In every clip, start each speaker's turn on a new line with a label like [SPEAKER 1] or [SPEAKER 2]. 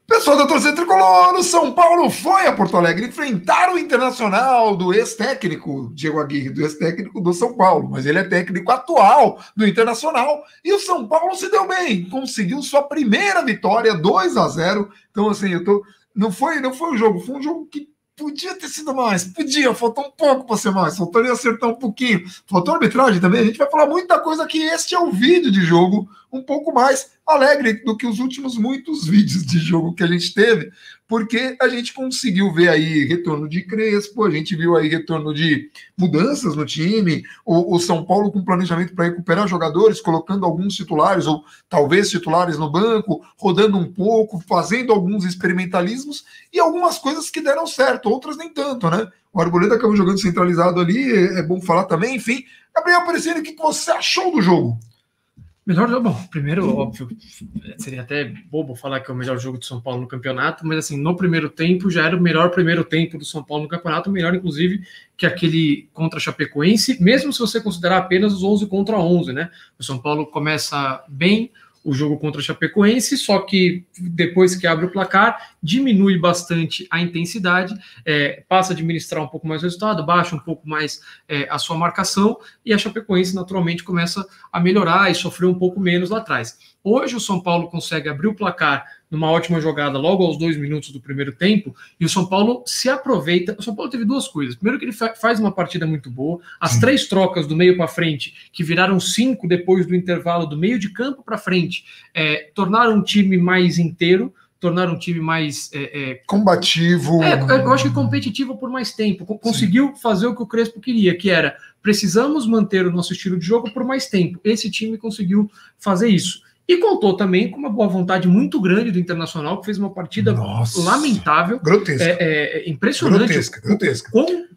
[SPEAKER 1] Pessoal da torcida tricolor, o São Paulo foi a Porto Alegre enfrentar o Internacional do ex-técnico Diego Aguirre, do ex-técnico do São Paulo, mas ele é técnico atual do Internacional e o São Paulo se deu bem, conseguiu sua primeira vitória, 2-0. Então, assim, não foi um jogo, foi um jogo que podia ter sido mais, faltou um pouco para ser mais, faltou ele acertar um pouquinho, faltou arbitragem também. A gente vai falar muita coisa aqui. Este é o vídeo de jogo um pouco mais alegre do que os últimos muitos vídeos de jogo que a gente teve, porque a gente conseguiu ver aí retorno de Crespo, a gente viu aí retorno de mudanças no time, o São Paulo com planejamento para recuperar jogadores, colocando alguns titulares, ou talvez titulares no banco, rodando um pouco, fazendo alguns experimentalismos, e algumas coisas que deram certo, outras nem tanto, né? O Arboleda acabou jogando centralizado ali, é bom falar também, enfim. Gabriel Aparecido, o que você achou do jogo?
[SPEAKER 2] Melhor jogo, bom, primeiro, óbvio, seria até bobo falar que é o melhor jogo do São Paulo no campeonato, mas assim, no primeiro tempo já era o melhor primeiro tempo do São Paulo no campeonato, melhor inclusive que aquele contra a Chapecoense, mesmo se você considerar apenas os 11 contra 11, né? O São Paulo começa bem o jogo contra a Chapecoense, só que depois que abre o placar, diminui bastante a intensidade, passa a administrar um pouco mais o resultado, baixa um pouco mais a sua marcação, e a Chapecoense naturalmente começa a melhorar e sofrer um pouco menos lá atrás. Hoje o São Paulo consegue abrir o placar numa ótima jogada logo aos 2 minutos do primeiro tempo, e o São Paulo se aproveita. O São Paulo teve duas coisas. Primeiro que ele faz uma partida muito boa, as 3 trocas do meio para frente, que viraram 5 depois do intervalo do meio de campo para frente, tornaram um time mais inteiro, tornaram um time mais
[SPEAKER 1] combativo.
[SPEAKER 2] Eu acho que competitivo por mais tempo. Conseguiu fazer o que o Crespo queria, que era: precisamos manter o nosso estilo de jogo por mais tempo. Esse time conseguiu fazer isso. E contou também com uma boa vontade muito grande do Internacional, que fez uma partida lamentável.
[SPEAKER 1] Grotesca.
[SPEAKER 2] Impressionante.
[SPEAKER 1] Grotesca.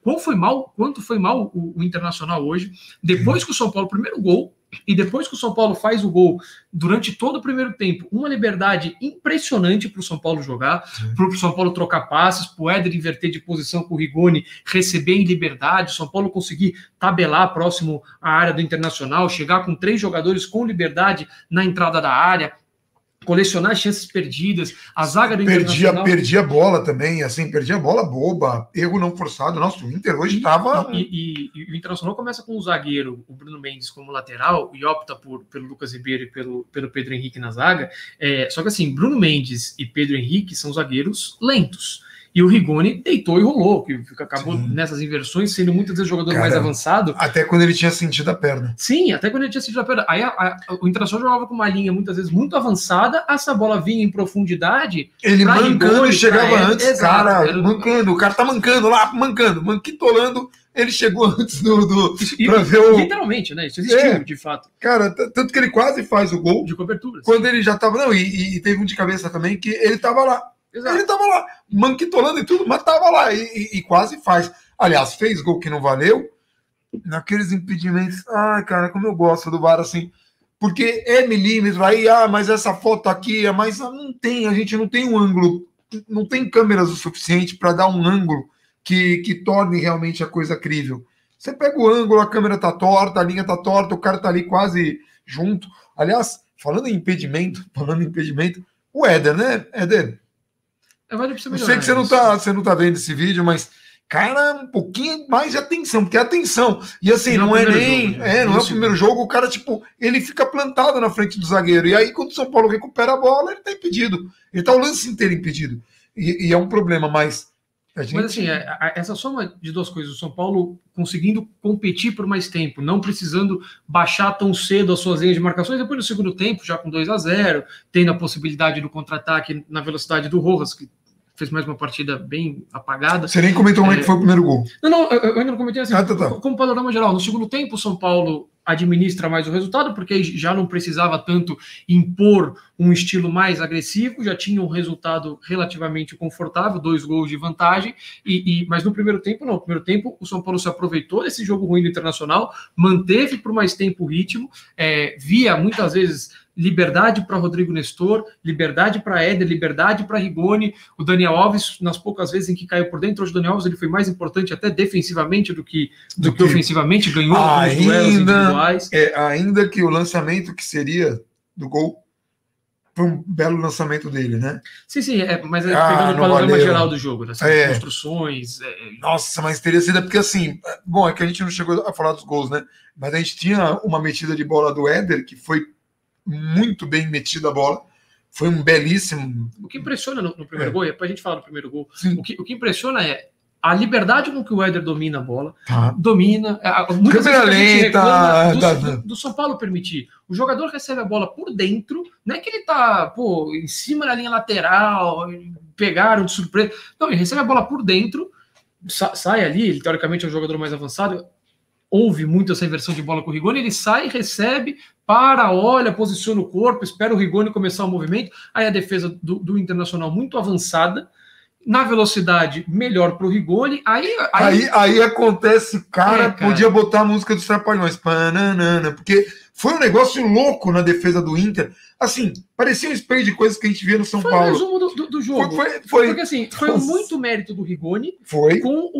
[SPEAKER 2] Quanto foi mal o Internacional hoje. Depois que o São Paulo, primeiro gol, e depois que o São Paulo faz o gol, durante todo o primeiro tempo, uma liberdade impressionante para o São Paulo jogar, para o São Paulo trocar passes, para o Éder inverter de posição com o Rigoni, receber em liberdade, o São Paulo conseguir tabelar próximo à área do Internacional, chegar com 3 jogadores com liberdade na entrada da área, colecionar chances perdidas, a zaga do Internacional...
[SPEAKER 1] Perdia a bola também, assim, perdia a bola boba, erro não forçado. Nossa, o Inter hoje estava...
[SPEAKER 2] E o Internacional começa com o zagueiro, o Bruno Mendes, como lateral, e opta pelo Lucas Ribeiro e pelo Pedro Henrique na zaga. Só que assim, Bruno Mendes e Pedro Henrique são zagueiros lentos. E o Rigoni deitou e rolou, que acabou nessas inversões sendo muitas vezes jogador mais avançado.
[SPEAKER 1] Até quando ele tinha sentido a perna.
[SPEAKER 2] Sim, até quando ele tinha sentido a perna. Aí o Internacional jogava com uma linha muitas vezes muito avançada, essa bola vinha em profundidade.
[SPEAKER 1] Ele mancando, Rigoni, chegava antes,
[SPEAKER 2] exato,
[SPEAKER 1] cara, mancando. O cara tá mancando, manquitolando. Ele chegou antes
[SPEAKER 2] pra ver o... Literalmente, né? Isso existiu, de fato.
[SPEAKER 1] Cara, tanto que ele quase faz o gol.
[SPEAKER 2] De cobertura.
[SPEAKER 1] Quando ele já tava... Não, e teve um de cabeça também, que ele tava lá. Exato. Ele tava lá, manquitolando e tudo, mas tava lá e quase faz. Aliás, fez gol que não valeu, naqueles impedimentos. Ai, cara, como eu gosto do VAR assim, porque é milímetro, aí, mas essa foto aqui, mas não tem, a gente não tem um ângulo, não tem câmeras o suficiente para dar um ângulo que torne realmente a coisa crível. Você pega o ângulo, a câmera tá torta, a linha tá torta, o cara tá ali quase junto. Aliás, falando em impedimento, o Éder, né, Éder?
[SPEAKER 2] Eu
[SPEAKER 1] sei que você não tá vendo esse vídeo, mas, cara, um pouquinho mais de atenção, porque é atenção. E assim, não é nem. Jogo, não é o primeiro jogo, o cara, tipo, ele fica plantado na frente do zagueiro. E aí, quando o São Paulo recupera a bola, ele tá impedido. Ele tá o lance inteiro impedido. E é um problema, mas.
[SPEAKER 2] Mas assim, essa soma de duas coisas, o São Paulo conseguindo competir por mais tempo, não precisando baixar tão cedo as suas linhas de marcações, depois do segundo tempo, já com 2-0, tendo a possibilidade do contra-ataque na velocidade do Rojas, que fez mais uma partida bem apagada.
[SPEAKER 1] Você nem comentou como é que foi o primeiro gol.
[SPEAKER 2] Não, eu ainda não comentei assim, como panorama geral. No segundo tempo, o São Paulo administra mais o resultado, porque já não precisava tanto impor um estilo mais agressivo, já tinha um resultado relativamente confortável, 2 gols de vantagem, mas no primeiro tempo não. No primeiro tempo, o São Paulo se aproveitou desse jogo ruim do Internacional, manteve por mais tempo o ritmo, via muitas vezes liberdade para Rodrigo Nestor, liberdade para Éder, liberdade para Rigoni, o Daniel Alves, nas poucas vezes em que caiu por dentro, hoje o Daniel Alves ele foi mais importante até defensivamente do que ofensivamente, ganhou alguns duelos individuais.
[SPEAKER 1] Ainda que o lançamento que seria do gol foi um belo lançamento dele, né?
[SPEAKER 2] Sim, mas pegando o panorama geral do jogo, das construções.
[SPEAKER 1] Nossa, mas teria sido, porque assim, bom, é que a gente não chegou a falar dos gols, né? Mas a gente tinha uma metida de bola do Éder, que foi muito bem metida a bola. Foi um belíssimo.
[SPEAKER 2] O que impressiona no primeiro gol, é pra gente falar do primeiro gol, o que impressiona é a liberdade com que o Éder domina a bola, domina. Muitas vezes a gente reclama do São Paulo permitir. O jogador recebe a bola por dentro, não é que ele tá em cima da linha lateral, pegaram de surpresa. Não, ele recebe a bola por dentro, sai ali, ele teoricamente é o jogador mais avançado. Houve muito essa inversão de bola com o Rigoni, ele sai, recebe, olha, posiciona o corpo, espera o Rigoni começar o movimento, aí a defesa do Internacional muito avançada, na velocidade melhor para o Rigoni,
[SPEAKER 1] aí acontece, cara, podia botar a música dos Trapalhões, pananana, porque foi um negócio louco na defesa do Inter, assim, parecia um espelho de coisas que a gente via no São Paulo.
[SPEAKER 2] Foi o resumo do jogo. Porque assim, foi muito mérito do Rigoni, com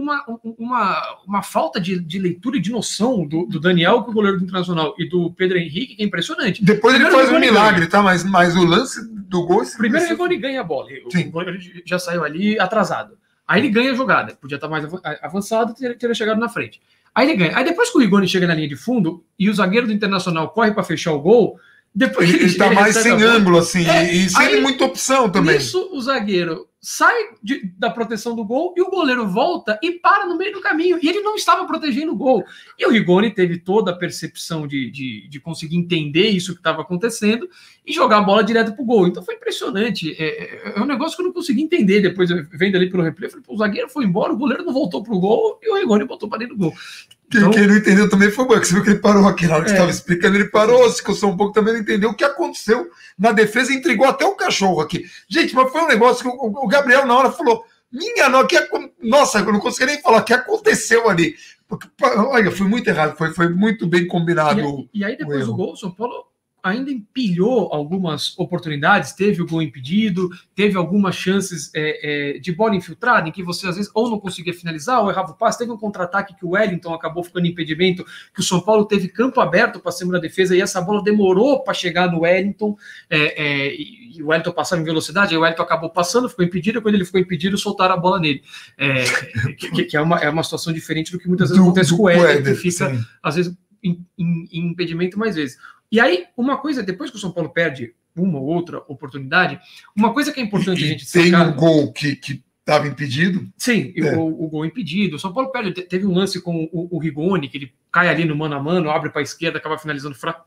[SPEAKER 2] uma falta de leitura e de noção do Daniel, que é o goleiro do Internacional, e do Pedro Henrique, que é impressionante.
[SPEAKER 1] Depois ele faz um milagre, tá? Mas o lance do gol...
[SPEAKER 2] Primeiro o Rigoni ganha a bola. O goleiro já saiu ali atrasado. Aí ele ganha a jogada. Podia estar mais avançado, teria chegado na frente. Aí ele ganha. Aí depois que o Rigoni chega na linha de fundo e o zagueiro do Internacional corre para fechar o gol, depois
[SPEAKER 1] ele está mais sem ângulo, assim, e sem muita opção também.
[SPEAKER 2] Isso, o zagueiro sai da proteção do gol e o goleiro volta e para no meio do caminho. E ele não estava protegendo o gol. E o Rigoni teve toda a percepção de conseguir entender isso que estava acontecendo e jogar a bola direto para o gol. Então foi impressionante. É um negócio que eu não consegui entender. Depois, vendo ali pelo replay, eu falei, o zagueiro foi embora, o goleiro não voltou para o gol e o Rigoni voltou para dentro do gol.
[SPEAKER 1] Então, quem não entendeu também foi o Buck. Você viu que ele parou aqui na hora que estava explicando, ele parou, se coçou um pouco, também não entendeu o que aconteceu na defesa, intrigou até o cachorro aqui. Gente, mas foi um negócio que o Gabriel na hora falou, nossa, eu não consegui nem falar o que aconteceu ali. Porque, olha, foi muito errado, foi muito bem combinado.
[SPEAKER 2] E aí depois do gol, o São Paulo ainda empilhou algumas oportunidades, teve o gol impedido, teve algumas chances de bola infiltrada, em que você às vezes ou não conseguia finalizar, ou errava o passe, teve um contra-ataque que o Wellington acabou ficando impedimento, que o São Paulo teve campo aberto para cima da defesa, e essa bola demorou para chegar no Wellington, e o Wellington passava em velocidade, aí o Wellington acabou passando, ficou impedido, e quando ele ficou impedido, soltaram a bola nele. Que é uma situação diferente do que muitas vezes acontece com o Éder, que fica, sim, às vezes, em impedimento mais vezes. E aí, uma coisa, depois que o São Paulo perde uma ou outra oportunidade, uma coisa que é importante a gente
[SPEAKER 1] destacar... Tem um gol que estava impedido?
[SPEAKER 2] Sim, o gol impedido. O São Paulo perde, teve um lance com o Rigoni, que ele cai ali no mano a mano, abre para a esquerda, acaba finalizando fraco.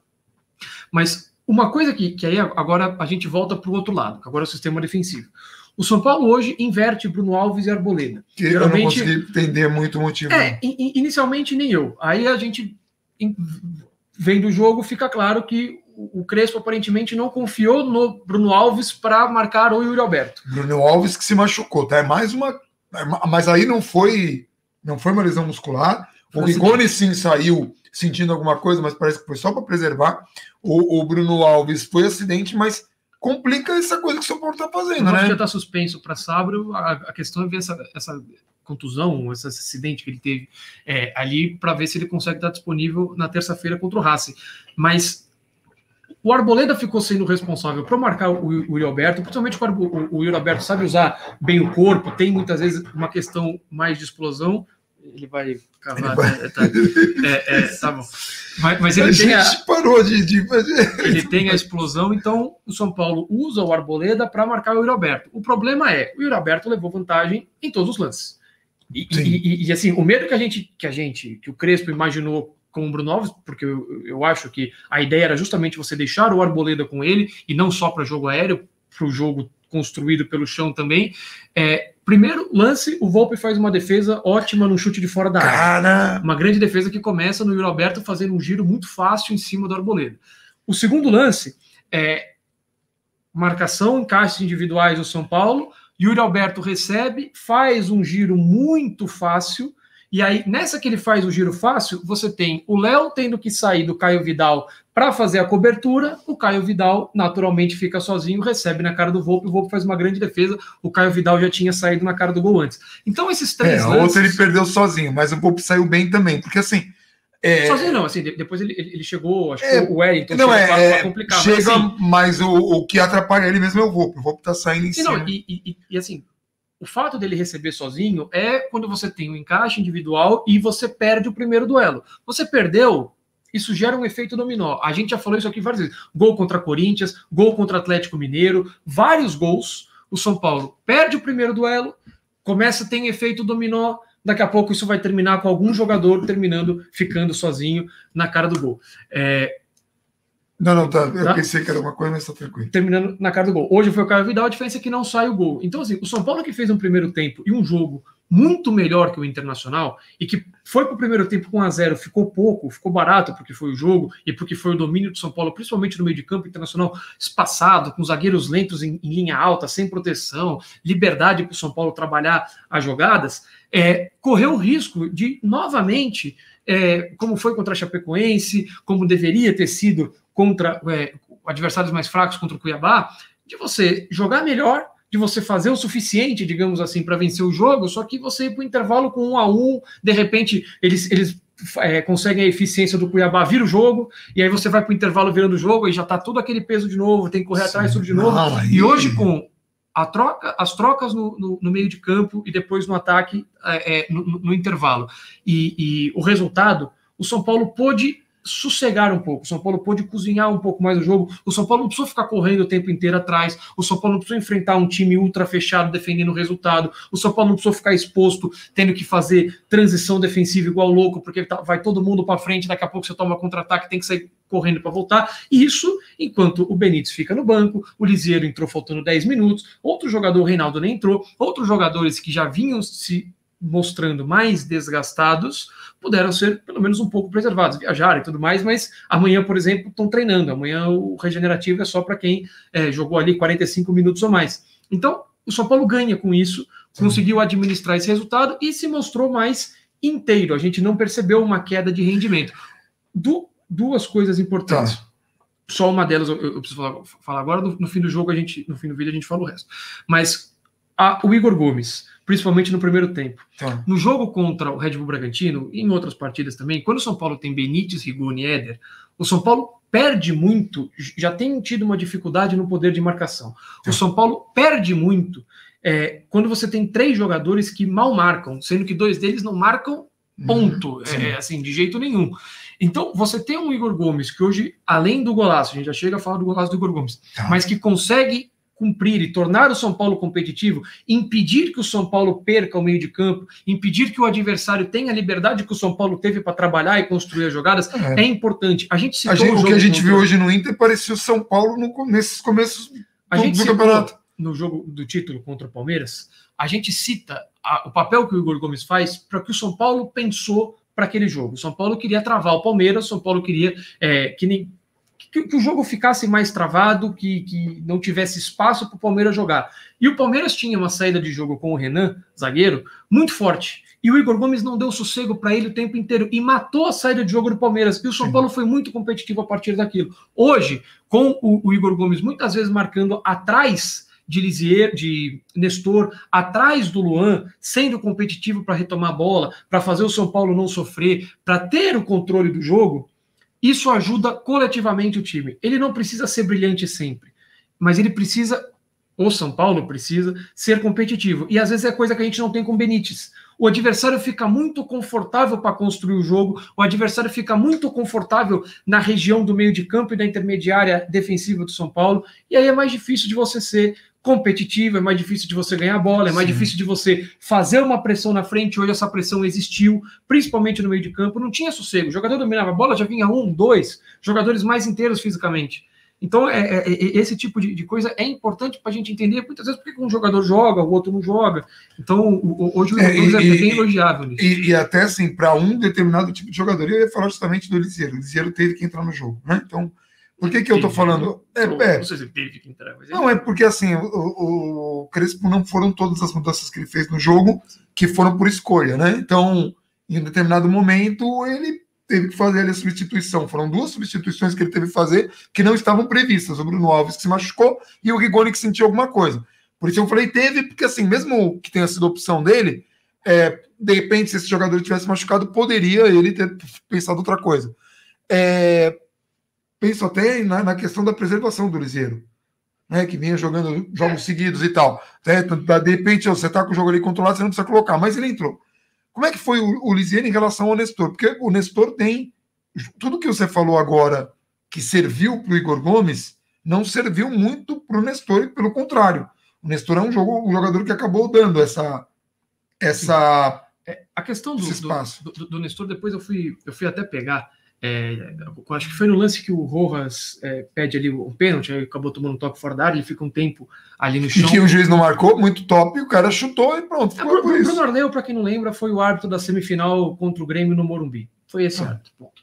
[SPEAKER 2] Mas uma coisa que aí agora a gente volta para o outro lado, que agora é o sistema defensivo. O São Paulo hoje inverte Bruno Alves e Arboleda.
[SPEAKER 1] Que geralmente, eu não consegui entender muito o motivo.
[SPEAKER 2] Inicialmente nem eu. Aí a gente... Vendo o jogo, fica claro que o Crespo aparentemente não confiou no Bruno Alves para marcar o Yuri Alberto.
[SPEAKER 1] Bruno Alves que se machucou, tá? É mais uma... Mas aí não foi uma lesão muscular. O Rigoni sim saiu sentindo alguma coisa, mas parece que foi só para preservar. O Bruno Alves foi acidente, mas complica essa coisa que o São Paulo está fazendo, né?
[SPEAKER 2] Já está suspenso para sábado. A questão é ver essa contusão, esse acidente que ele teve ali, para ver se ele consegue estar disponível na terça-feira contra o Racing. Mas o Arboleda ficou sendo responsável por marcar o Yuri Alberto, principalmente quando o Yuri Alberto sabe usar bem o corpo, tem muitas vezes uma questão mais de explosão. Ele vai cavar. Tá bom. Mas ele tem ele tem a explosão, então o São Paulo usa o Arboleda para marcar o Yuri Alberto. O problema é, o Yuri Alberto levou vantagem em todos os lances. E assim, o medo que o Crespo imaginou com o Bruno Alves, porque eu acho que a ideia era justamente você deixar o Arboleda com ele, e não só para jogo aéreo, para o jogo construído pelo chão também. Primeiro lance, o Volpe faz uma defesa ótima no chute de fora da área. Uma grande defesa que começa no Yuri Alberto fazendo um giro muito fácil em cima do Arboleda. O segundo lance marcação, encaixes individuais do São Paulo, Yuri Alberto recebe, faz um giro muito fácil, e aí nessa que ele faz o giro fácil, você tem o Léo tendo que sair do Caio Vidal para fazer a cobertura, o Caio Vidal naturalmente fica sozinho, recebe na cara do Volpe, o Volpe faz uma grande defesa, o Caio Vidal já tinha saído na cara do gol antes. Então esses três lances...
[SPEAKER 1] O outro ele perdeu sozinho, mas o Volpe saiu bem também, porque assim,
[SPEAKER 2] Sozinho não, assim, depois ele chegou, acho que o Wellington
[SPEAKER 1] não
[SPEAKER 2] para complicar.
[SPEAKER 1] Chega, mas o que atrapalha ele mesmo é o Volpe tá saindo em cima.
[SPEAKER 2] E assim, o fato dele receber sozinho é quando você tem um encaixe individual e você perde o primeiro duelo. Você perdeu, isso gera um efeito dominó. A gente já falou isso aqui várias vezes. Gol contra Corinthians, gol contra Atlético Mineiro, vários gols. O São Paulo perde o primeiro duelo, tem efeito dominó. Daqui a pouco isso vai terminar com algum jogador ficando sozinho na cara do gol.
[SPEAKER 1] Não, tá. Eu pensei que era uma coisa, mas tá tranquilo.
[SPEAKER 2] Terminando na cara do gol. Hoje foi o Caio Vidal, a diferença é que não sai o gol. Então, assim, o São Paulo que fez um primeiro tempo e um jogo muito melhor que o Internacional, e que foi para o primeiro tempo com 1-0, ficou pouco, ficou barato porque foi o jogo e porque foi o domínio do São Paulo, principalmente no meio de campo. Internacional espaçado, com zagueiros lentos em linha alta, sem proteção, liberdade para o São Paulo trabalhar as jogadas, correu o risco de, novamente, como foi contra a Chapecoense, como deveria ter sido contra adversários mais fracos, contra o Cuiabá, de você jogar melhor, de você fazer o suficiente, digamos assim, para vencer o jogo, só que você ir para o intervalo com 1-1, de repente eles conseguem a eficiência do Cuiabá, vira o jogo, e aí você vai para o intervalo virando o jogo, e já está todo aquele peso de novo, tem que correr atrás tudo de novo. E hoje, com as trocas no meio de campo e depois no ataque, no intervalo, e o resultado, o São Paulo pôde sossegar um pouco, o São Paulo pôde cozinhar um pouco mais o jogo, o São Paulo não precisou ficar correndo o tempo inteiro atrás, o São Paulo não precisou enfrentar um time ultra fechado defendendo o resultado, o São Paulo não precisou ficar exposto, tendo que fazer transição defensiva igual louco, porque vai todo mundo para frente, daqui a pouco você toma contra-ataque, tem que sair correndo para voltar, e isso enquanto o Benítez fica no banco, o Lisieiro entrou faltando 10 minutos, outro jogador, o Reinaldo, nem entrou, outros jogadores que já vinham se mostrando mais desgastados, puderam ser pelo menos um pouco preservados, viajar e tudo mais, mas amanhã, por exemplo, estão treinando. Amanhã o regenerativo é só para quem jogou ali 45 minutos ou mais. Então, o São Paulo ganha com isso, conseguiu administrar esse resultado e se mostrou mais inteiro. A gente não percebeu uma queda de rendimento. Duas coisas importantes. Só uma delas eu preciso falar agora, no fim do jogo, no fim do vídeo a gente fala o resto. Mas o Igor Gomes, principalmente no primeiro tempo. No jogo contra o Red Bull Bragantino, e em outras partidas também, quando o São Paulo tem Benítez, Rigoni e Éder, o São Paulo perde muito, já tem tido uma dificuldade no poder de marcação. O São Paulo perde muito quando você tem 3 jogadores que mal marcam, sendo que 2 deles não marcam ponto, assim, de jeito nenhum. Então, você tem um Igor Gomes que hoje, além do golaço, a gente já chega a falar do golaço do Igor Gomes, mas que consegue cumprir e tornar o São Paulo competitivo, impedir que o São Paulo perca o meio de campo, impedir que o adversário tenha a liberdade que o São Paulo teve para trabalhar e construir as jogadas, é importante. O que a gente viu hoje no Inter parecia o São Paulo nesses começos do campeonato. No jogo do título contra o Palmeiras, a gente cita o papel que o Igor Gomes faz para que o São Paulo pensou para aquele jogo. O São Paulo queria travar o Palmeiras, o São Paulo queria que o jogo ficasse mais travado, que não tivesse espaço para o Palmeiras jogar. E o Palmeiras tinha uma saída de jogo com o Renan, zagueiro, muito forte. E o Igor Gomes não deu sossego para ele o tempo inteiro e matou a saída de jogo do Palmeiras. E o São Paulo foi muito competitivo a partir daquilo. Hoje, com o Igor Gomes muitas vezes marcando atrás de Lisieiro, de Nestor, atrás do Luan, sendo competitivo para retomar a bola, para fazer o São Paulo não sofrer, para ter o controle do jogo, isso ajuda coletivamente o time. Ele não precisa ser brilhante sempre, mas o São Paulo precisa ser competitivo. E às vezes é coisa que a gente não tem com o Benítez. O adversário fica muito confortável para construir o jogo, o adversário fica muito confortável na região do meio de campo e da intermediária defensiva do São Paulo, e aí é mais difícil de você ser competitivo, é mais difícil de você ganhar a bola, é mais difícil de você fazer uma pressão na frente. Hoje essa pressão existiu, principalmente no meio de campo, não tinha sossego, o jogador dominava a bola, já vinha 1, 2 jogadores mais inteiros fisicamente. Então esse tipo de coisa é importante para a gente entender muitas vezes porque um jogador joga, o outro não joga. Então hoje o Gomes é bem elogiável nisso. E até assim, para um determinado tipo de jogador, eu ia falar justamente do Lisieiro. O Lisieiro teve que entrar no jogo, né? Então, por que eu estou falando? Não sei se ele teve que entrar. Mas não, é porque assim, o Crespo não foram todas as mudanças que ele fez no jogo que foram por escolha, né? Então, em um determinado momento, ele teve que fazer a substituição. Foram 2 substituições que ele teve que fazer que não estavam previstas. O Bruno Alves que se machucou e o Rigoni que sentiu alguma coisa. Por isso eu falei teve, porque assim, mesmo que tenha sido a opção dele,
[SPEAKER 1] De repente, se esse jogador tivesse machucado, poderia ele ter pensado outra coisa. Penso até na questão da preservação do Liseiro, né, que vinha jogando jogos seguidos e tal. De repente, você está com o jogo ali controlado, você não precisa colocar, mas ele entrou. Como é que foi o Liseiro em relação ao Nestor? Porque o Nestor tem tudo que você falou agora que serviu para o Igor Gomes, não serviu muito para o Nestor, e pelo contrário. O Nestor é um jogador que acabou dando essa
[SPEAKER 2] a questão do Nestor, depois eu fui até pegar. Acho que foi no lance que o Rojas pede ali um pênalti, aí acabou tomando um toque fora da área, ele fica um tempo ali no chão.
[SPEAKER 1] E que o juiz não marcou, muito top, o cara chutou e pronto.
[SPEAKER 2] Bruno Arleu, para quem não lembra, foi o árbitro da semifinal contra o Grêmio no Morumbi. Foi esse árbitro, ponto.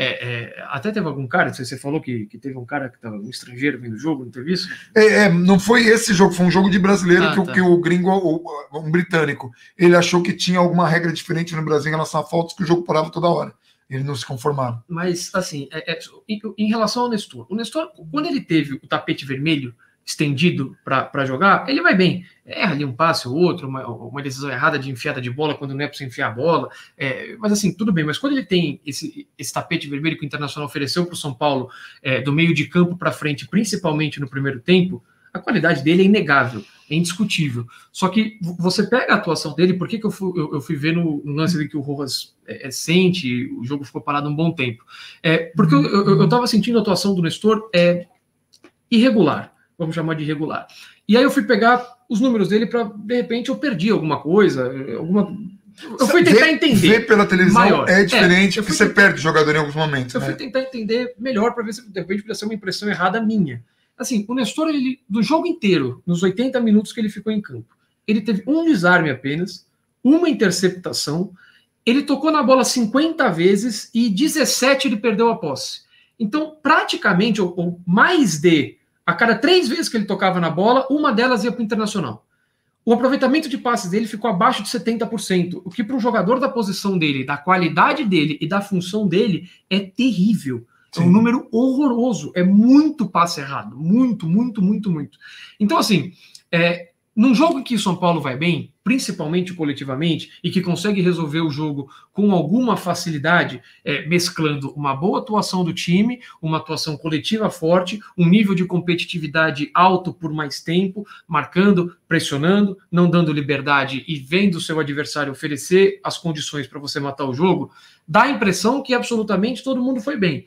[SPEAKER 2] Até teve algum cara, você falou que teve um cara que estava no estrangeiro vendo o jogo, não teve isso?
[SPEAKER 1] Não foi esse jogo, foi um jogo de brasileiro que o gringo, um britânico, ele achou que tinha alguma regra diferente no Brasil em relação a faltas, que o jogo parava toda hora. Eles não se conformaram.
[SPEAKER 2] Mas, assim, em relação ao Nestor, o Nestor, quando ele teve o tapete vermelho estendido para jogar, ele vai bem. Erra ali um passe ou outro, uma decisão errada de enfiada de bola quando não é para você enfiar a bola. Mas, assim, tudo bem. Mas quando ele tem esse tapete vermelho que o Internacional ofereceu para o São Paulo, do meio de campo para frente, principalmente no primeiro tempo, a qualidade dele é inegável, é indiscutível. Só que você pega a atuação dele, por que eu fui ver no lance ali que o Rojas sente, o jogo ficou parado um bom tempo? Porque eu estava sentindo a atuação do Nestor irregular, vamos chamar de irregular. E aí eu fui pegar os números dele para, de repente, eu perdi alguma coisa, eu fui tentar entender.
[SPEAKER 1] Ver pela televisão é diferente, porque você perde o jogador em alguns momentos.
[SPEAKER 2] Eu fui tentar entender melhor para ver se, de repente, podia ser uma impressão errada minha. Assim, o Nestor, do jogo inteiro, nos 80 minutos que ele ficou em campo, ele teve um desarme apenas, uma interceptação, ele tocou na bola 50 vezes e 17 ele perdeu a posse. Então, praticamente, ou mais de, a cada 3 vezes que ele tocava na bola, uma delas ia para o Internacional. O aproveitamento de passes dele ficou abaixo de 70%, o que para um jogador da posição dele, da qualidade dele e da função dele é terrível. É um número horroroso, é muito passe errado, muito. Então, assim, num jogo em que o São Paulo vai bem, principalmente coletivamente, e que consegue resolver o jogo com alguma facilidade, mesclando uma boa atuação do time, uma atuação coletiva forte, um nível de competitividade alto por mais tempo, marcando, pressionando, não dando liberdade e vendo o seu adversário oferecer as condições para você matar o jogo, dá a impressão que absolutamente todo mundo foi bem.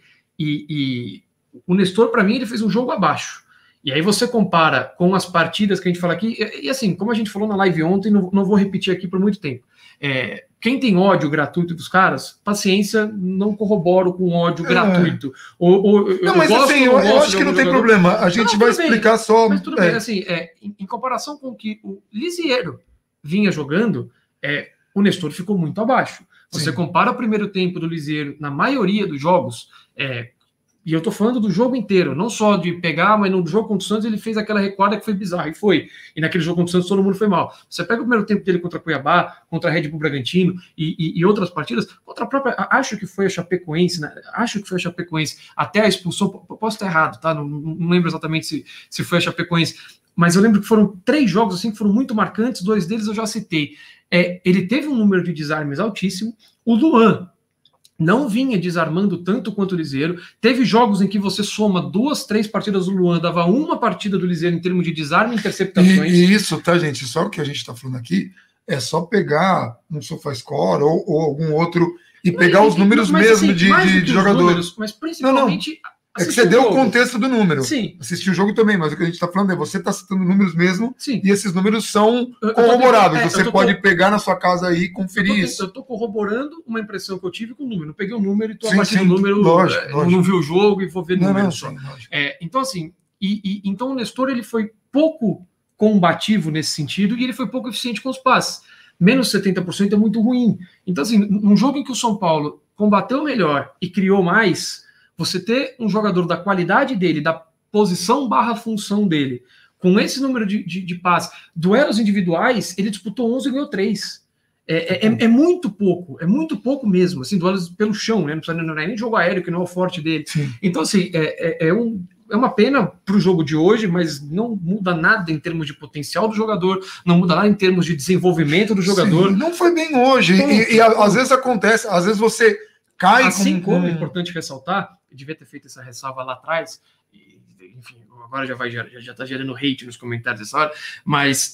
[SPEAKER 2] E o Nestor, para mim, ele fez um jogo abaixo. E aí você compara com as partidas que a gente fala aqui, e assim, como a gente falou na live ontem, não vou repetir aqui por muito tempo. Quem tem ódio gratuito dos caras, paciência, não corroboro com ódio gratuito.
[SPEAKER 1] Eu acho que não tem problema. A gente vai explicar só.
[SPEAKER 2] Mas tudo bem, assim, em comparação com o que o Liseiro vinha jogando, o Nestor ficou muito abaixo. Você compara o primeiro tempo do Liseiro na maioria dos jogos, e eu tô falando do jogo inteiro, não só de pegar, mas no jogo contra o Santos ele fez aquela recuada que foi bizarra, e naquele jogo contra o Santos todo mundo foi mal. Você pega o primeiro tempo dele contra Cuiabá, contra a Red Bull Bragantino e outras partidas, contra a própria, acho que foi a Chapecoense, até a expulsão, posso estar errado, tá? Não lembro exatamente se foi a Chapecoense, mas eu lembro que foram 3 jogos assim que foram muito marcantes, 2 deles eu já citei. Ele teve um número de desarmes altíssimo, o Luan não vinha desarmando tanto quanto o Liseiro. Teve jogos em que você soma 2, 3 partidas do Luan, dava uma partida do Liseiro em termos de desarme e interceptações.
[SPEAKER 1] E isso, tá, gente? Só o que a gente está falando aqui é só pegar um SofaScore ou algum outro e pegar os números mesmo de jogadores.
[SPEAKER 2] Mas principalmente...
[SPEAKER 1] É que você deu o contexto do número.
[SPEAKER 2] Sim.
[SPEAKER 1] Assistiu o jogo também, mas o que a gente está falando você está citando números mesmo.
[SPEAKER 2] Sim.
[SPEAKER 1] E esses números são corroboráveis. Você pode pegar na sua casa aí e conferir isso.
[SPEAKER 2] Eu estou corroborando uma impressão que eu tive com o número. Não peguei o número e estou abaixo do número. Lógico. Não vi o jogo e vou ver o número só. Então, assim, então o Nestor ele foi pouco combativo nesse sentido e ele foi pouco eficiente com os passes. Menos 70% é muito ruim. Então, assim, num jogo em que o São Paulo combateu melhor e criou mais, você ter um jogador da qualidade dele, da posição / função dele, com esse número de passes, duelos individuais, ele disputou 11 e ganhou 3. É muito pouco mesmo, assim, duelos pelo chão, né? Não é nem jogo aéreo, que não é o forte dele.
[SPEAKER 1] Sim.
[SPEAKER 2] Então, assim, é uma pena para o jogo de hoje, mas não muda nada em termos de potencial do jogador, não muda nada em termos de desenvolvimento do jogador.
[SPEAKER 1] Sim, não foi bem hoje, e às vezes acontece, às vezes você cai...
[SPEAKER 2] Assim como é importante ressaltar, eu devia ter feito essa ressalva lá atrás, enfim, agora já está gerando hate nos comentários dessa hora, mas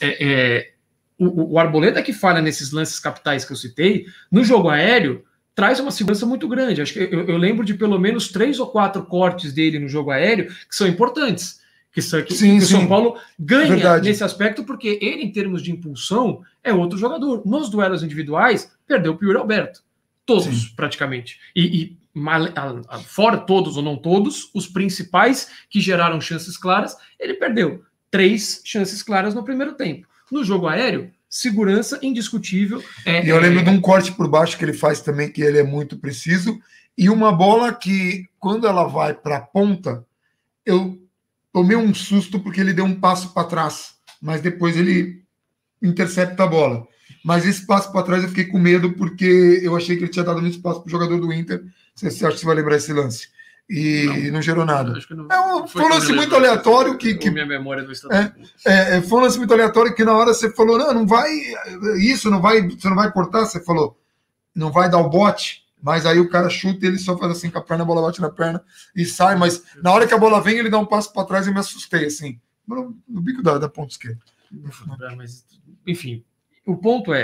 [SPEAKER 2] o Arboleda que falha nesses lances capitais que eu citei, no jogo aéreo, traz uma segurança muito grande. Acho que eu lembro de pelo menos 3 ou 4 cortes dele no jogo aéreo que são importantes. Que o São Paulo ganha nesse aspecto, porque ele, em termos de impulsão, é outro jogador. Nos duelos individuais, perdeu o Yuri Alberto. Todos, praticamente. Fora todos ou não todos, os principais que geraram chances claras, ele perdeu 3 chances claras no primeiro tempo. No jogo aéreo, segurança indiscutível.
[SPEAKER 1] E eu lembro de um corte por baixo que ele faz também, que ele é muito preciso, e uma bola que, quando ela vai para a ponta, eu tomei um susto porque ele deu um passo para trás, mas depois ele intercepta a bola. Mas esse passo para trás eu fiquei com medo, porque eu achei que ele tinha dado muito espaço para o jogador do Inter. Você acha que você vai lembrar esse lance? E não gerou nada. Foi um lance muito aleatório que
[SPEAKER 2] minha memória do estado.
[SPEAKER 1] Foi um lance muito aleatório que na hora você falou, não vai isso, você não vai cortar, você falou, não vai dar o bote, mas aí o cara chuta e ele só faz assim com a perna, a bola bate na perna e sai, mas na hora que a bola vem, ele dá um passo para trás e eu me assustei, assim, no bico da ponta esquerda.
[SPEAKER 2] Mas, enfim, o ponto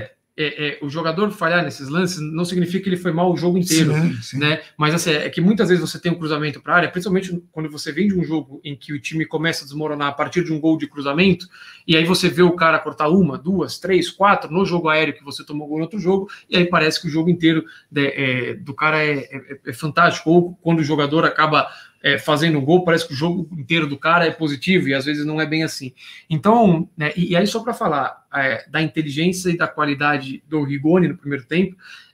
[SPEAKER 2] o jogador falhar nesses lances não significa que ele foi mal o jogo inteiro, sim. Né? Mas assim, é que muitas vezes você tem um cruzamento para a área, principalmente quando você vem de um jogo em que o time começa a desmoronar a partir de um gol de cruzamento, e aí você vê o cara cortar 1, 2, 3, 4 no jogo aéreo que você tomou gol no outro jogo, e aí parece que o jogo inteiro do cara é fantástico, ou quando o jogador acaba fazendo um gol, parece que o jogo inteiro do cara é positivo, e às vezes não é bem assim. Então, né, e aí só para falar da inteligência e da qualidade do Rigoni no primeiro tempo,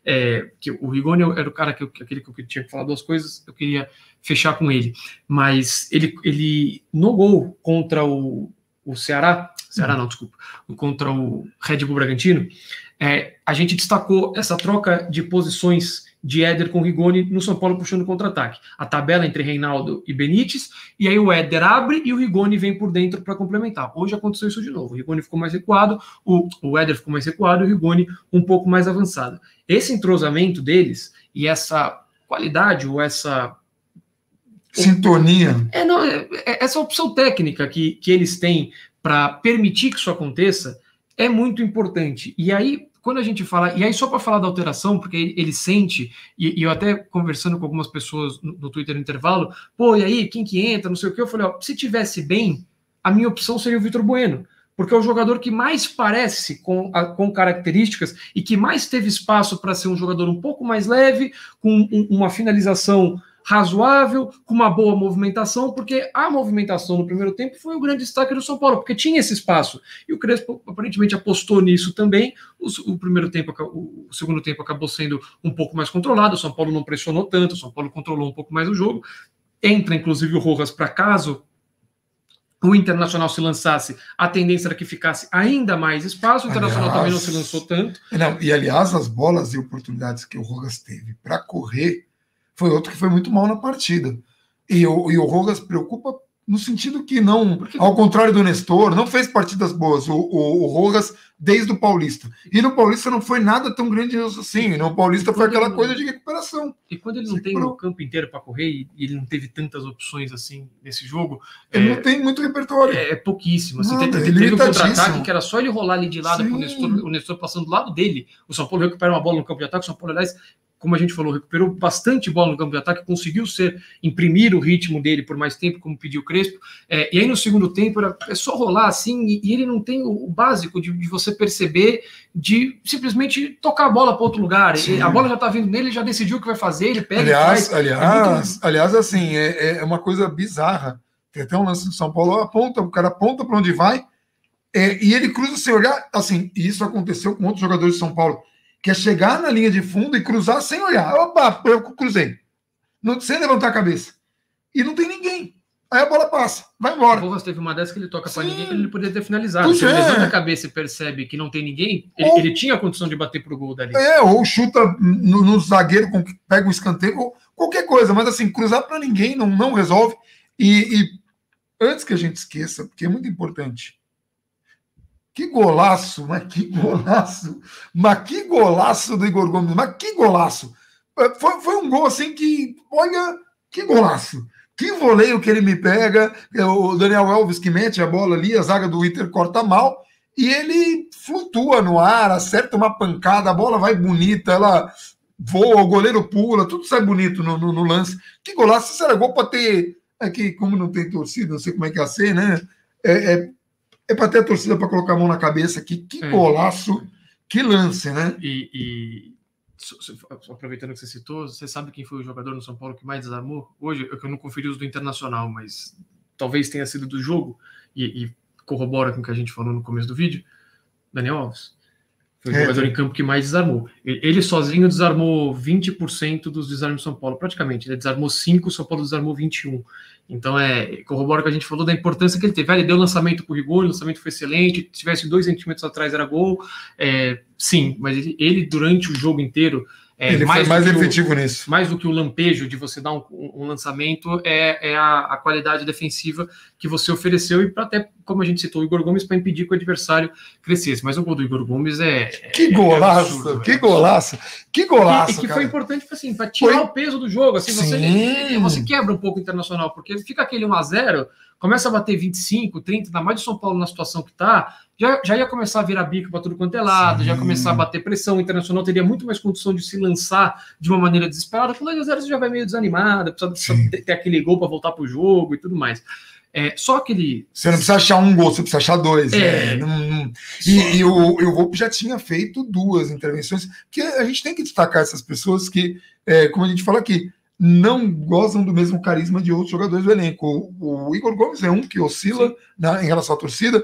[SPEAKER 2] que o Rigoni era o cara aquele que eu tinha que falar 2 coisas, eu queria fechar com ele, mas ele no gol contra o Ceará não, desculpa, contra o Red Bull Bragantino, a gente destacou essa troca de posições de Éder com Rigoni no São Paulo puxando contra-ataque. A tabela entre Reinaldo e Benítez, e aí o Éder abre e o Rigoni vem por dentro para complementar. Hoje aconteceu isso de novo. O Rigoni ficou mais recuado, o Éder ficou mais recuado e o Rigoni um pouco mais avançado. Esse entrosamento deles e essa qualidade ou essa
[SPEAKER 1] sintonia.
[SPEAKER 2] Essa opção técnica que eles têm para permitir que isso aconteça é muito importante. E aí, quando a gente fala, e aí só para falar da alteração, porque ele sente, e eu até conversando com algumas pessoas no Twitter no intervalo, e aí, quem que entra, não sei o que, eu falei, se tivesse bem, a minha opção seria o Vitor Bueno, porque é o jogador que mais parece com características e que mais teve espaço para ser um jogador um pouco mais leve, com uma finalização razoável, com uma boa movimentação, porque a movimentação no primeiro tempo foi o grande destaque do São Paulo, porque tinha esse espaço. E o Crespo aparentemente apostou nisso também. O segundo tempo acabou sendo um pouco mais controlado, o São Paulo não pressionou tanto, o São Paulo controlou um pouco mais o jogo. Entra, inclusive, o Rojas para caso o Internacional se lançasse, a tendência era que ficasse ainda mais espaço, o Internacional também não se lançou tanto.
[SPEAKER 1] E, aliás, as bolas e oportunidades que o Rojas teve para correr foi outro que foi muito mal na partida. E o Rojas preocupa no sentido que não, ao contrário do Nestor, não fez partidas boas. O Rojas, desde o Paulista. E no Paulista não foi nada tão grandioso assim. No Paulista foi aquela coisa de recuperação.
[SPEAKER 2] E quando ele não tem o campo inteiro para correr e ele não teve tantas opções assim nesse jogo...
[SPEAKER 1] Ele não tem muito repertório.
[SPEAKER 2] É pouquíssimo. Assim, teve um contra-ataque que era só ele rolar ali de lado com o Nestor passando do lado dele. O São Paulo recupera uma bola no campo de ataque. O São Paulo, aliás, como a gente falou, recuperou bastante bola no campo de ataque, conseguiu imprimir o ritmo dele por mais tempo, como pediu o Crespo, e aí no segundo tempo é só rolar assim, e ele não tem o básico de você perceber, de simplesmente tocar a bola para outro lugar. A bola já está vindo nele, ele já decidiu o que vai fazer, ele pega
[SPEAKER 1] aliás, assim, é uma coisa bizarra. Tem até um lance do São Paulo, o cara aponta para onde vai, e ele cruza sem olhar, assim, e isso aconteceu com outros jogadores de São Paulo, que é chegar na linha de fundo e cruzar sem olhar. Opa, eu cruzei. Sem levantar a cabeça. E não tem ninguém. Aí a bola passa, vai embora.
[SPEAKER 2] O Rojas teve uma dessa que ele toca para ninguém, que ele poderia ter finalizado. Se ele levanta a cabeça e percebe que não tem ninguém, ele tinha a condição de bater pro gol dali.
[SPEAKER 1] Ou chuta no zagueiro, pega um escanteio, ou qualquer coisa. Mas assim, cruzar para ninguém não resolve. E antes que a gente esqueça, porque é muito importante. Que golaço, mas que golaço! Mas que golaço do Igor Gomes, mas que golaço! Foi um gol assim que, olha, que golaço! Que voleio que ele me pega, o Daniel Alves que mete a bola ali, a zaga do Inter corta mal, e ele flutua no ar, acerta uma pancada, a bola vai bonita, ela voa, o goleiro pula, tudo sai bonito no lance. Que golaço! Isso era gol para ter... Aqui, como não tem torcida, não sei como é que ia ser, né? É para ter a torcida para colocar a mão na cabeça aqui. Que golaço, que lance, né?
[SPEAKER 2] Aproveitando que você citou, você sabe quem foi o jogador no São Paulo que mais desarmou? Hoje, eu não conferi os do Internacional, mas talvez tenha sido do jogo, e corrobora com o que a gente falou no começo do vídeo, Daniel Alves. Foi o jogador em campo que mais desarmou. Ele sozinho desarmou 20% dos desarmes do São Paulo, praticamente. Ele desarmou 5%, o São Paulo desarmou 21%. Então, corrobora o que a gente falou da importância que ele teve. Ele deu lançamento para o Rigoni, o lançamento foi excelente. Se tivesse 2 centímetros atrás, era gol. Sim, mas ele durante o jogo inteiro...
[SPEAKER 1] ele foi mais efetivo nisso.
[SPEAKER 2] Mais do que o lampejo de você dar um lançamento, é a qualidade defensiva que você ofereceu e até, como a gente citou, o Igor Gomes para impedir que o adversário crescesse. Mas o gol do Igor Gomes
[SPEAKER 1] Que golaço, absurdo, que golaço, que golaço.
[SPEAKER 2] E que foi importante assim, para tirar o peso do jogo. Assim, você quebra um pouco o Internacional, porque fica aquele 1-0, começa a bater 25, 30, ainda mais de São Paulo na situação que está, já ia começar a virar bico para tudo quanto é lado, já ia começar a bater pressão. O Internacional teria muito mais condição de se lançar de uma maneira desesperada. Com 2-0 você já vai meio desanimado, precisa ter aquele gol para voltar para o jogo e tudo mais. Só aquele...
[SPEAKER 1] Você não precisa achar um gol, você precisa achar 2. E o Volpe já tinha feito 2 intervenções, porque a gente tem que destacar essas pessoas que, como a gente fala aqui, não gozam do mesmo carisma de outros jogadores do elenco. O Igor Gomes é um que oscila em relação à torcida.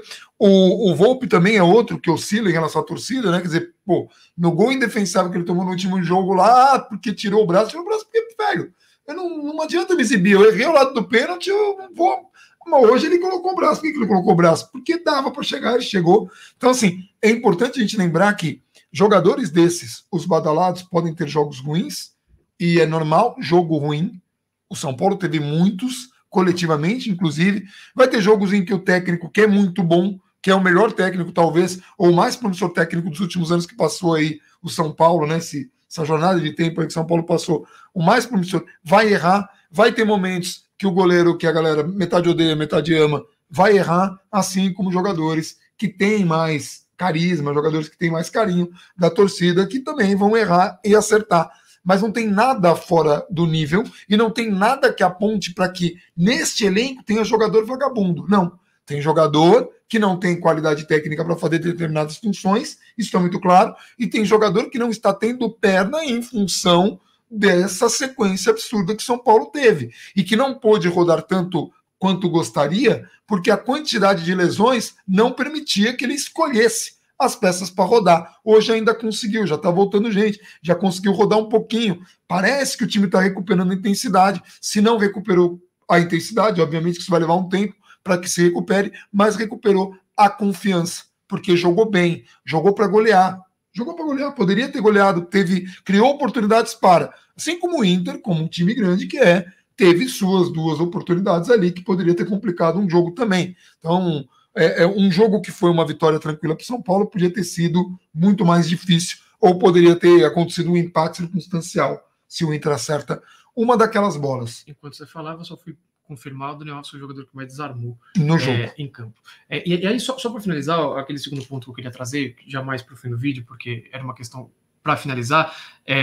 [SPEAKER 1] O Volpe também é outro que oscila em relação à torcida, né? Quer dizer, no gol indefensável que ele tomou no último jogo lá, porque tirou o braço porque, velho, não adianta me exibir. Eu errei ao lado do pênalti, eu vou... Mas hoje ele colocou o braço. Por que ele colocou o braço? Porque dava para chegar, ele chegou. Então, assim, é importante a gente lembrar que jogadores desses, os badalados, podem ter jogos ruins, e é normal, jogo ruim. O São Paulo teve muitos, coletivamente, inclusive. Vai ter jogos em que o técnico, que é muito bom, que é o melhor técnico, talvez, ou o mais promissor técnico dos últimos anos que passou aí o São Paulo, né? Essa jornada de tempo aí que o São Paulo passou, o mais promissor, vai errar. Vai ter momentos que o goleiro, que a galera metade odeia, metade ama, vai errar, assim como jogadores que têm mais carisma, jogadores que têm mais carinho da torcida, que também vão errar e acertar. Mas não tem nada fora do nível e não tem nada que aponte para que neste elenco tenha jogador vagabundo. Não. Tem jogador que não tem qualidade técnica para fazer determinadas funções, isso está muito claro, e tem jogador que não está tendo perna em função dessa sequência absurda que São Paulo teve e que não pôde rodar tanto quanto gostaria, porque a quantidade de lesões não permitia que ele escolhesse as peças para rodar. Hoje ainda conseguiu, já está voltando gente, já conseguiu rodar um pouquinho. Parece que o time está recuperando a intensidade. Se não recuperou a intensidade, obviamente que isso vai levar um tempo para que se recupere, mas recuperou a confiança, porque jogou bem, jogou para golear. Jogou para golear, poderia ter goleado, criou oportunidades para, assim como o Inter, como um time grande que teve suas 2 oportunidades ali que poderia ter complicado um jogo também. Então, um jogo que foi uma vitória tranquila para o São Paulo podia ter sido muito mais difícil, ou poderia ter acontecido um empate circunstancial se o Inter acerta uma daquelas bolas.
[SPEAKER 2] Enquanto você falava, só fui confirmar, o Daniel Alves foi o jogador que mais desarmou
[SPEAKER 1] no jogo
[SPEAKER 2] em campo. E aí, só para finalizar, aquele segundo ponto que eu queria trazer, jamais para o fim do vídeo, porque era uma questão para finalizar,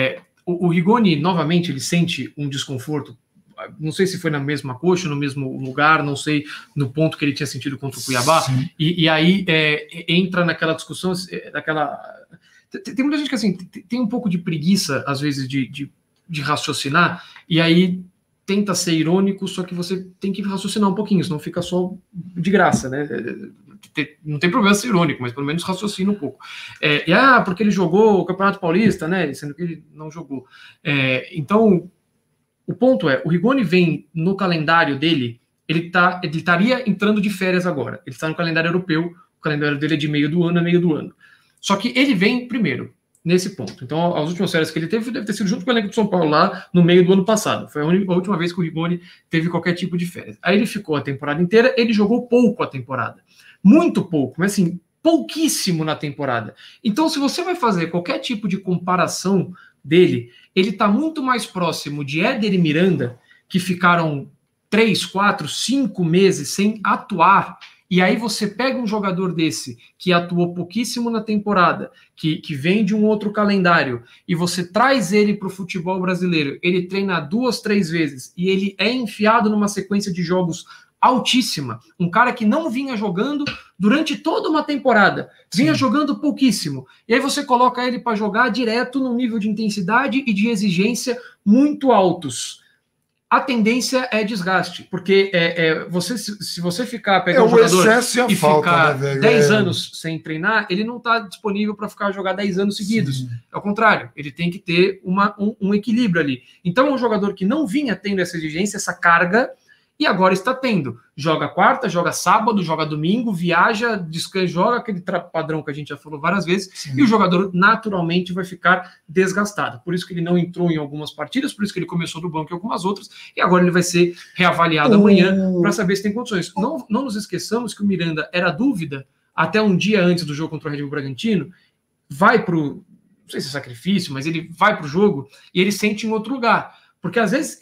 [SPEAKER 2] o Rigoni, novamente, ele sente um desconforto. Não sei se foi na mesma coxa, no mesmo lugar, não sei no ponto que ele tinha sentido contra o Cuiabá, e aí entra naquela discussão, tem muita gente que assim, tem um pouco de preguiça, às vezes, de raciocinar, e aí tenta ser irônico, só que você tem que raciocinar um pouquinho, senão fica só de graça, né? Não tem problema ser irônico, mas pelo menos raciocina um pouco. Porque ele jogou o Campeonato Paulista, né? Sendo que ele não jogou. Então, o ponto é, o Rigoni vem no calendário dele, ele estaria entrando de férias agora. Ele está no calendário europeu, o calendário dele é de meio do ano a meio do ano. Só que ele vem, primeiro, nesse ponto. Então, as últimas férias que ele teve deve ter sido junto com o elenco do São Paulo lá no meio do ano passado. Foi a última vez que o Rigoni teve qualquer tipo de férias. Aí ele ficou a temporada inteira, ele jogou pouco a temporada. Muito pouco, mas assim, pouquíssimo na temporada. Então, se você vai fazer qualquer tipo de comparação dele, ele está muito mais próximo de Éder e Miranda, que ficaram 3, 4, 5 meses sem atuar. E aí você pega um jogador desse, que atuou pouquíssimo na temporada, que vem de um outro calendário, e você traz ele para o futebol brasileiro, ele treina 2, 3 vezes, e ele é enfiado numa sequência de jogos altíssima. Um cara que não vinha jogando durante toda uma temporada, vinha jogando pouquíssimo. E aí você coloca ele para jogar direto num nível de intensidade e de exigência muito altos. A tendência é desgaste, porque se você ficar pegando um jogador e ficar 10 anos sem treinar, ele não está disponível para jogar 10 anos seguidos. Sim. Ao contrário, ele tem que ter um equilíbrio ali. Então, é um jogador que não vinha tendo essa exigência, essa carga, e agora está tendo. Joga quarta, joga sábado, joga domingo, viaja, descansa, joga aquele padrão que a gente já falou várias vezes. Sim. E o jogador naturalmente vai ficar desgastado. Por isso que ele não entrou em algumas partidas, por isso que ele começou do banco em algumas outras, e agora ele vai ser reavaliado amanhã para saber se tem condições. Não nos esqueçamos que o Miranda era dúvida até um dia antes do jogo contra o Red Bull Bragantino, vai para o, não sei se é sacrifício, mas ele vai para o jogo e ele sente em outro lugar. Porque às vezes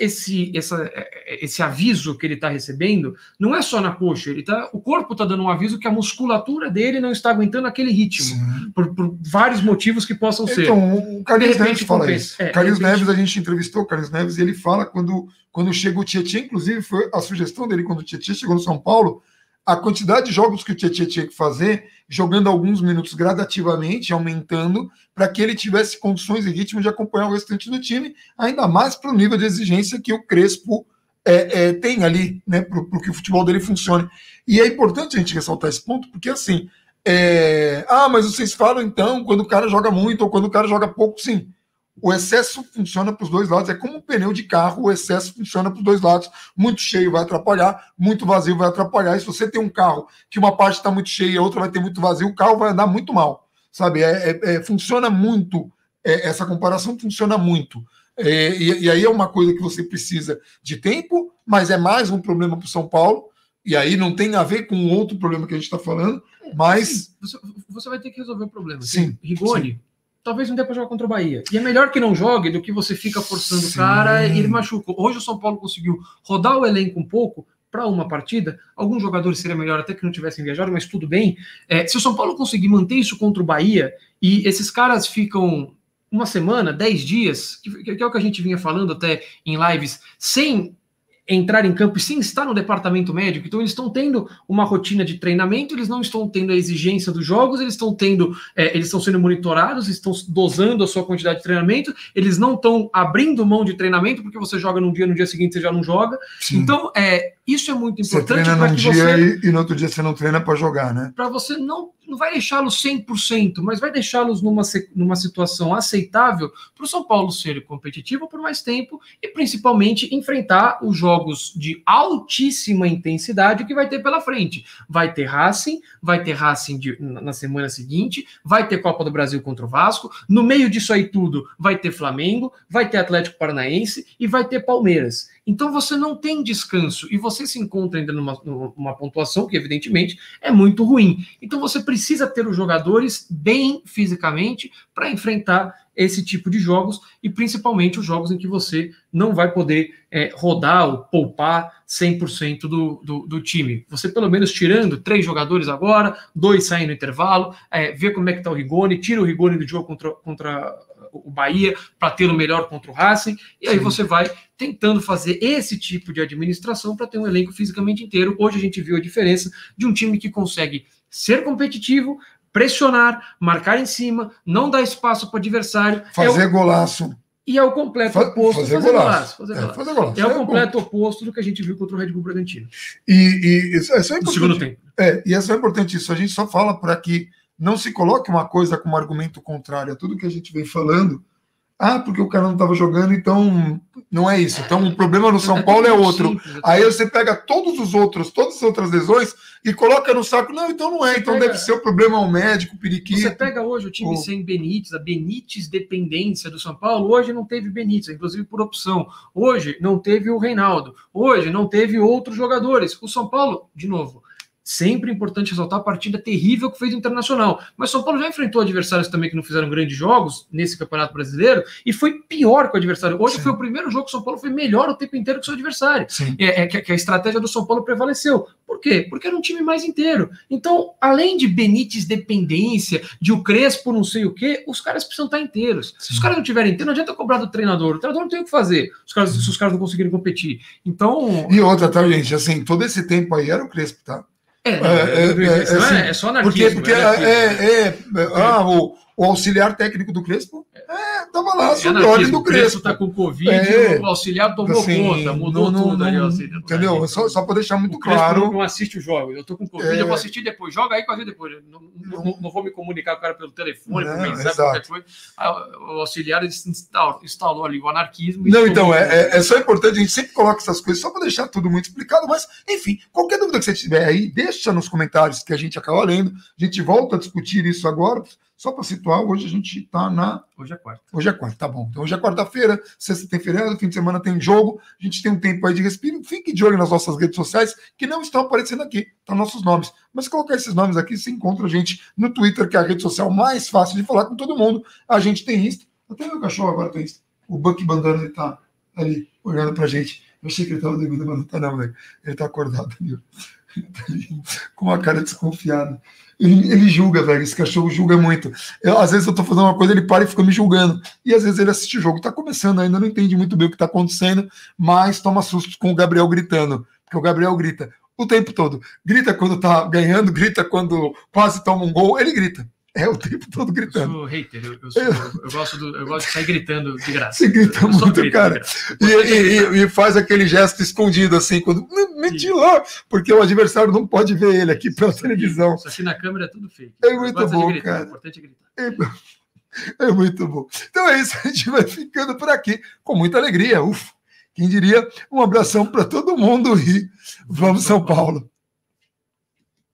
[SPEAKER 2] esse aviso que ele está recebendo não é só na coxa, o corpo está dando um aviso que a musculatura dele não está aguentando aquele ritmo, por vários motivos que possam ser.
[SPEAKER 1] Então, o Carlinhos Neves fala isso. Carlinhos Neves, a gente entrevistou o Carlinhos Neves e ele fala quando chega o Tietchan, inclusive foi a sugestão dele quando o Tietchan chegou no São Paulo, a quantidade de jogos que o Tietchan tinha que fazer, jogando alguns minutos gradativamente, aumentando, para que ele tivesse condições e ritmo de acompanhar o restante do time, ainda mais para o nível de exigência que o Crespo tem ali, né, para que o futebol dele funcione. E é importante a gente ressaltar esse ponto, porque assim, mas vocês falam então, quando o cara joga muito ou quando o cara joga pouco, sim. O excesso funciona para os dois lados, é como um pneu de carro, o excesso funciona para os dois lados. Muito cheio vai atrapalhar, muito vazio vai atrapalhar. E se você tem um carro que uma parte está muito cheia e a outra vai ter muito vazio, o carro vai andar muito mal, sabe? Funciona muito, essa comparação funciona muito. E aí é uma coisa que você precisa de tempo, mas é mais um problema para o São Paulo, e aí não tem a ver com outro problema que a gente está falando, mas...
[SPEAKER 2] Sim, você vai ter que resolver o problema.
[SPEAKER 1] Sim,
[SPEAKER 2] Rigoni...
[SPEAKER 1] Sim.
[SPEAKER 2] Talvez não dê para jogar contra o Bahia. E é melhor que não jogue do que você fica forçando o cara e ele machuca. Hoje o São Paulo conseguiu rodar o elenco um pouco para uma partida. Alguns jogadores seria melhor até que não tivessem viajado, mas tudo bem. Se o São Paulo conseguir manter isso contra o Bahia e esses caras ficam uma semana, 10 dias, que é o que a gente vinha falando até em lives, sem entrar em campo e sem estar no departamento médico, então eles estão tendo uma rotina de treinamento, eles não estão tendo a exigência dos jogos, eles estão sendo monitorados, estão dosando a sua quantidade de treinamento, eles não estão abrindo mão de treinamento, porque você joga num dia, no dia seguinte você já não joga. Sim. Então, isso é muito importante.
[SPEAKER 1] Você treina num dia e no outro dia você não treina para jogar, né?
[SPEAKER 2] Para você não vai deixá-los 100%, mas vai deixá-los numa situação aceitável para o São Paulo ser competitivo por mais tempo e principalmente enfrentar os jogos de altíssima intensidade que vai ter pela frente. Vai ter Racing na semana seguinte, vai ter Copa do Brasil contra o Vasco, no meio disso aí tudo vai ter Flamengo, vai ter Atlético Paranaense e vai ter Palmeiras. Então você não tem descanso e você se encontra ainda numa pontuação que evidentemente é muito ruim. Então você precisa ter os jogadores bem fisicamente para enfrentar esse tipo de jogos e principalmente os jogos em que você não vai poder rodar ou poupar 100% do time. Você pelo menos tirando 3 jogadores agora, 2 saem no intervalo, vê como é que está o Rigoni, tira o Rigoni do jogo contra o Bahia para ter o melhor contra o Racing, e aí você vai tentando fazer esse tipo de administração para ter um elenco fisicamente inteiro. Hoje a gente viu a diferença de um time que consegue ser competitivo, pressionar, marcar em cima, não dar espaço para o adversário.
[SPEAKER 1] Fazer golaço.
[SPEAKER 2] E é o completo oposto.
[SPEAKER 1] Fazer golaço.
[SPEAKER 2] É o completo oposto do que a gente viu contra o Red Bull Bragantino.
[SPEAKER 1] E isso é só importante.
[SPEAKER 2] No segundo tempo.
[SPEAKER 1] E é só importante isso. A gente só fala para que não se coloque uma coisa como argumento contrário a tudo que a gente vem falando. Ah, porque o cara não estava jogando, então não é isso. Então o problema no São Paulo é outro. Simples, aí você pega todas as outras lesões e coloca no saco. Não, então não é. Então deve ser o problema ao médico, periquito.
[SPEAKER 2] Você pega hoje o time sem Benítez, a Benítez dependência do São Paulo. Hoje não teve Benítez, inclusive por opção. Hoje não teve o Reinaldo. Hoje não teve outros jogadores. O São Paulo, de novo, sempre importante ressaltar a partida terrível que fez o Internacional. Mas São Paulo já enfrentou adversários também que não fizeram grandes jogos nesse Campeonato Brasileiro e foi pior que o adversário. Hoje foi o primeiro jogo que o São Paulo foi melhor o tempo inteiro que o seu adversário. Que a estratégia do São Paulo prevaleceu. Por quê? Porque era um time mais inteiro. Então, além de Benítez dependência, de o Crespo não sei o quê, os caras precisam estar inteiros. Se os caras não tiverem inteiro, não adianta cobrar do treinador. O treinador não tem o que fazer se os caras não conseguirem competir. Então...
[SPEAKER 1] E outra, tá, gente? Assim, todo esse tempo aí era o Crespo, tá?
[SPEAKER 2] É só anarquismo.
[SPEAKER 1] Porque o auxiliar técnico do Crespo estava lá sob ordem do Crespo.
[SPEAKER 2] Tá com Covid, o auxiliar tomou conta, mudou tudo aí.
[SPEAKER 1] Entendeu? Só para deixar muito claro.
[SPEAKER 2] Não assiste o jogo. Eu tô com Covid, eu vou assistir depois. Joga aí com a gente depois. Não vou me comunicar com o cara pelo telefone, por mensagem, qualquer coisa. O auxiliar instalou ali o anarquismo.
[SPEAKER 1] Não, então, é só importante, a gente sempre coloca essas coisas só para deixar tudo muito explicado, mas, enfim, qualquer dúvida que você tiver aí, deixa nos comentários que a gente acaba lendo. A gente volta a discutir isso agora. Só para situar, hoje a gente está na...
[SPEAKER 2] Hoje é quarta.
[SPEAKER 1] Hoje é quarta, tá bom. Então hoje é quarta-feira, sexta tem feriado, fim de semana tem jogo, a gente tem um tempo aí de respiro. Fique de olho nas nossas redes sociais, que não estão aparecendo aqui, estão nossos nomes. Mas se colocar esses nomes aqui, você encontra a gente no Twitter, que é a rede social mais fácil de falar com todo mundo. A gente tem Insta, até meu cachorro agora tem Insta. O Bucky Bandana, ele tá ali, olhando pra gente. Eu achei que ele estava dormindo, mas não tá não, velho. Ele tá acordado ali, ele tá ali, com uma cara desconfiada. Ele julga, velho. Esse cachorro julga muito. Às vezes eu tô fazendo uma coisa, ele para e fica me julgando. E às vezes ele assiste o jogo. Tá começando ainda, não entende muito bem o que tá acontecendo, mas toma susto com o Gabriel gritando. Porque o Gabriel grita o tempo todo. Grita quando tá ganhando, grita quando quase toma um gol. Ele grita. É o tempo todo gritando.
[SPEAKER 2] Eu sou hater, eu gosto de sair gritando de graça.
[SPEAKER 1] Você grita muito, cara. E faz aquele gesto escondido, assim, quando meti lá, porque o adversário não pode ver ele aqui pela televisão.
[SPEAKER 2] Isso aqui na câmera é tudo fake.
[SPEAKER 1] É muito bom,
[SPEAKER 2] gritar,
[SPEAKER 1] cara.
[SPEAKER 2] O importante é gritar.
[SPEAKER 1] É muito bom. Então é isso, a gente vai ficando por aqui, com muita alegria. Quem diria? Um abração para todo mundo e vamos São Paulo.